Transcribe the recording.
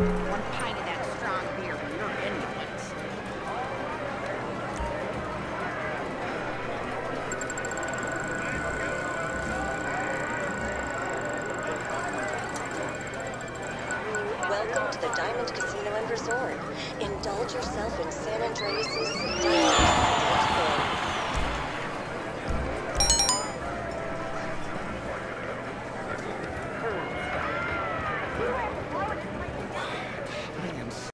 One pint of that strong beer for your indolence. Welcome to the Diamond Casino and Resort. Indulge yourself in San Andreas' Diamond Fun.